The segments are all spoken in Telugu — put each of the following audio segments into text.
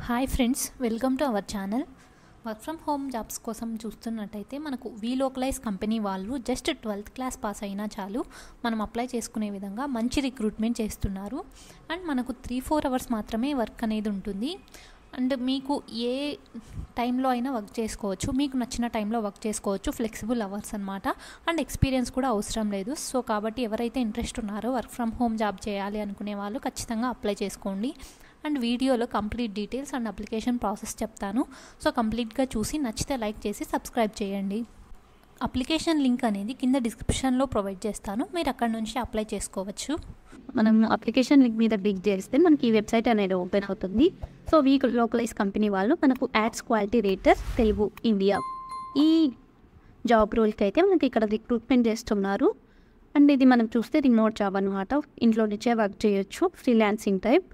Hi friends, welcome to our channel. Work from home jobs కోసం చూస్తున్నట్టయితే మనకు వీలోకలైజ్ కంపెనీ వాళ్ళు జస్ట్ 12th క్లాస్ పాస్ అయినా చాలు మనం అప్లై చేసుకునే విధంగా మంచి రిక్రూట్మెంట్ చేస్తున్నారు. అండ్ మనకు 3-4 అవర్స్ మాత్రమే వర్క్ అనేది ఉంటుంది. అండ్ మీకు ఏ టైంలో అయినా వర్క్ చేసుకోవచ్చు, మీకు నచ్చిన టైంలో వర్క్ చేసుకోవచ్చు, ఫ్లెక్సిబుల్ అవర్స్ అనమాట. అండ్ ఎక్స్పీరియన్స్ కూడా అవసరం లేదు. సో కాబట్టి ఎవరైతే ఇంట్రెస్ట్ ఉన్నారో వర్క్ ఫ్రమ్ హోమ్ జాబ్ చేయాలి అనుకునే వాళ్ళు ఖచ్చితంగా అప్లై చేసుకోండి. అండ్ వీడియోలో complete details and application process చెప్తాను. సో కంప్లీట్గా చూసి నచ్చితే లైక్ చేసి సబ్స్క్రైబ్ చేయండి. అప్లికేషన్ లింక్ అనేది కింద డిస్క్రిప్షన్లో ప్రొవైడ్ చేస్తాను, మీరు అక్కడ నుంచి అప్లై చేసుకోవచ్చు. మనం అప్లికేషన్ లింక్ మీద క్లిక్ చేస్తే మనకి ఈ వెబ్సైట్ అనేది ఓపెన్ అవుతుంది. సో వీలోకలైజ్ కంపెనీ వాళ్ళు మనకు ads quality rater Telugu India ఈ జాబ్ రోల్కి అయితే మనకి ఇక్కడ రిక్రూట్మెంట్ చేస్తున్నారు. అండ్ ఇది మనం చూస్తే రిమోట్ జాబ్ అనమాట. ఇంట్లో నుంచే వర్క్ చేయొచ్చు, ఫ్రీలాన్సింగ్ టైప్,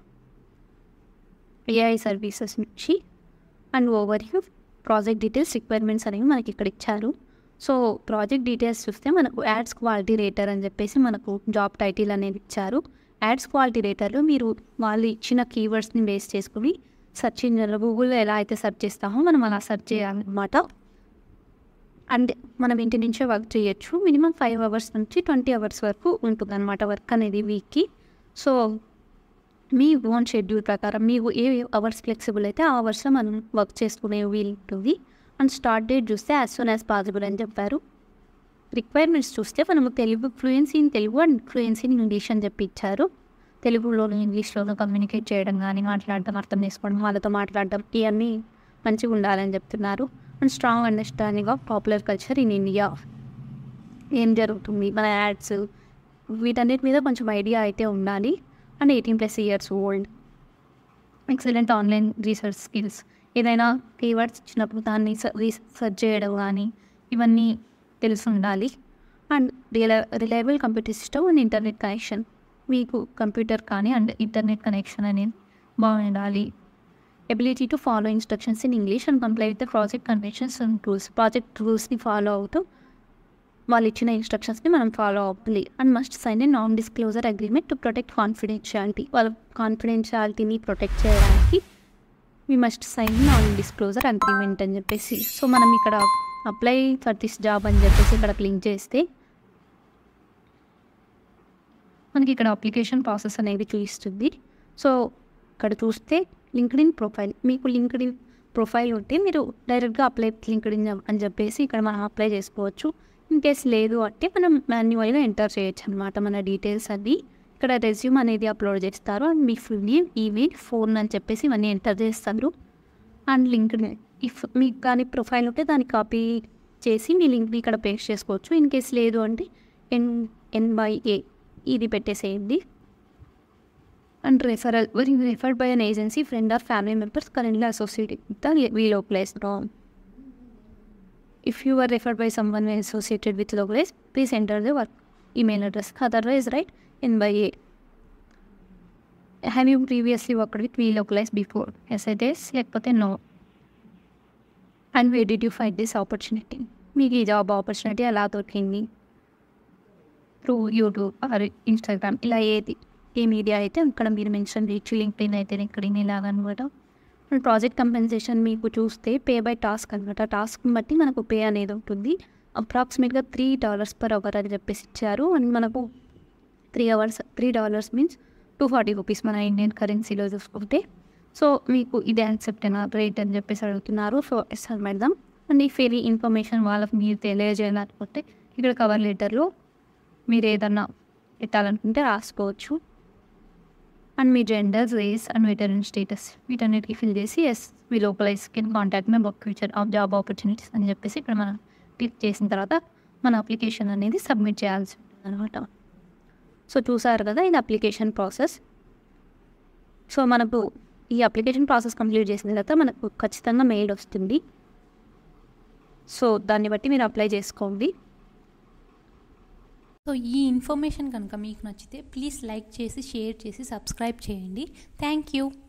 ఏఐ సర్వీసెస్ నుంచి. And overview, project details, requirements అనేవి మనకి ఇక్కడ ఇచ్చారు. సో ప్రాజెక్ట్ డీటెయిల్స్ చూస్తే మనకు యాడ్స్ క్వాలిటీ రేటర్ అని చెప్పేసి మనకు జాబ్ టైటిల్ అనేది ఇచ్చారు. యాడ్స్ క్వాలిటీ రేటర్లో మీరు వాళ్ళు ఇచ్చిన కీవర్డ్స్ని బేస్ చేసుకుని సెర్చ్ ఇంజిన్లో గూగుల్లో ఎలా అయితే సెర్చ్ చేస్తామో మనం అలా సెర్చ్ చేయాలన్నమాట. అండ్ మనం ఇంటి నుంచే వర్క్ చేయొచ్చు. మినిమం 5 అవర్స్ నుంచి 20 అవర్స్ వరకు ఉంటుంది అనమాట వర్క్ అనేది వీక్కి. సో మీ ఓన్ షెడ్యూల్ ప్రకారం మీకు ఏ అవర్స్ ఫ్లెక్సిబుల్ అయితే ఆ అవర్స్లో మనం వర్క్ చేసుకునే వీలు ఉంటుంది. అండ్ స్టార్ట్ డేట్ చూస్తే యాజ్ సూన్ యాజ్ పాసిబుల్ అని చెప్పారు. రిక్వైర్మెంట్స్ చూస్తే మనము Telugu, fluency in Telugu and fluency in English అని చెప్పి ఇచ్చారు. తెలుగులోను ఇంగ్లీష్లోనూ కమ్యూనికేట్ చేయడం కానీ, మాట్లాడడం, అర్థం చేసుకోవడం, వాళ్ళతో మాట్లాడడం, ఇవన్నీ మంచిగా ఉండాలని చెప్తున్నారు. And strong understanding of popular culture in India, ఏం జరుగుతుంది మన యాడ్స్, వీటన్నిటి మీద కొంచెం ఐడియా అయితే ఉండాలి. And 18+ years old, excellent online research skills, ఏదైనా కీవర్డ్స్ ఇచ్చినప్పుడు దాన్ని రీసెర్చ్ చేయడం కానీ ఇవన్నీ తెలిసి ఉండాలి. And reliable computer system and internet connection, మీకు కంప్యూటర్ కానీ అండ్ ఇంటర్నెట్ కనెక్షన్ అనేది బాగుండాలి. Ability to follow instructions in English and comply with the project conventions and rules, project రూల్స్ని ఫాలో అవుతూ వాళ్ళు ఇచ్చిన ఇన్స్ట్రక్షన్స్ని మనం ఫాలో అవ్వాలి. And must sign a non disclosure agreement to protect confidentiality, వాళ్ళ కాన్ఫిడెన్షియాలిటీని ప్రొటెక్ట్ చేయడానికి we must sign non disclosure agreement అని చెప్పేసి. సో మనం ఇక్కడ అప్లై ఫర్ దిస్ జాబ్ అని చెప్పేసి ఇక్కడ క్లిక్ చేస్తే మనకి ఇక్కడ అప్లికేషన్ ప్రాసెస్ అనేది చూపిస్తుంది. సో ఇక్కడ చూస్తే లింక్డ్ఇన్ ప్రొఫైల్, మీకు లింక్డ్ఇన్ ప్రొఫైల్ ఉంటే మీరు డైరెక్ట్గా అప్లై లింక్డ్ఇన్ అని చెప్పేసి ఇక్కడ మనం అప్లై చేసుకోవచ్చు. ఇన్ కేస్ లేదు అంటే మనం మాన్యువల్గా ఎంటర్ చేయొచ్చు అనమాట మన డీటెయిల్స్ అన్నీ. ఇక్కడ రెజ్యూమ్ అనేది అప్లోడ్ చేస్తారు. అండ్ మీ ఫుల్ నేమ్, ఈమెయిల్, ఫోన్ అని చెప్పేసి ఇవన్నీ ఎంటర్ చేస్తారు. అండ్ లింక్డ్ఇన్, ఇఫ్ మీకు కానీ ప్రొఫైల్ ఉంటే దాన్ని కాపీ చేసి మీ లింక్ని ఇక్కడ పేస్ట్ చేసుకోవచ్చు. ఇన్ కేస్ లేదు అంటే N/A ఇది పెట్టేసేయండి. And referral, referred by an agency, friend or family members currently associated with the Welocalize. If you were referred by someone associated with Localize, please enter the work email address. Otherwise, write N/A. Have you previously worked with Localize before? Yes, it is. లేకపోతే no. And where did you find this opportunity? మీకు ఈ జాబ్ ఆపర్చునిటీ ఎలా దొరికింది? త్రూ యూట్యూబ్ ఆర్ ఇన్స్టాగ్రామ్, ఇలా ఏ మీడియా అయితే ఇక్కడ మీరు మెన్షన్ చేయొచ్చు. లింక్డ్ఇన్ అయితే ఇక్కడ ఇలాగ అనమాట. అండ్ ప్రాజెక్ట్ కంపెన్సేషన్ మీకు చూస్తే పే బై టాస్క్ అనమాట. టాస్క్ని బట్టి మనకు పే అనేది ఉంటుంది. అప్రాక్సిమేట్గా $3 per hour అని చెప్పేసి ఇచ్చారు. అండ్ మనకు $3 మీన్స్ 240 రూపీస్ మన ఇండియన్ కరెన్సీలో చూసుకుంటే. సో మీకు ఇది యాక్సెప్ట్ అయినా రేట్ అని చెప్పేసి అడుగుతున్నారు. సో ఎస్ అని పెడదాం. అండ్ ఈ ఫెరీ ఇన్ఫర్మేషన్ వాళ్ళకి మీరు తెలియజేయాలనుకుంటే ఇక్కడ కవర్ లెటర్లో మీరు ఏదన్నా పెట్టాలనుకుంటే రాసుకోవచ్చు. అండ్ మీ gender, race and veteran status వీటన్నిటికీ ఫిల్ చేసి yes Welocalize can contact me about future of job opportunities అని చెప్పేసి ఇక్కడ మనం క్లిక్ చేసిన తర్వాత మన అప్లికేషన్ అనేది సబ్మిట్ చేయాల్సి ఉంటుంది అనమాట. సో చూసారు కదా, ఇది అప్లికేషన్ ప్రాసెస్. సో మనకు ఈ అప్లికేషన్ ప్రాసెస్ కంప్లీట్ చేసిన తర్వాత మనకు ఖచ్చితంగా మెయిల్ వస్తుంది. సో దాన్ని బట్టి మీరు అప్లై చేసుకోండి. సో ఈ ఇన్ఫర్మేషన్ కనుక మీకు నచ్చితే ప్లీజ్ లైక్ చేసి, షేర్ చేసి, సబ్స్క్రైబ్ చేయండి. Thank you.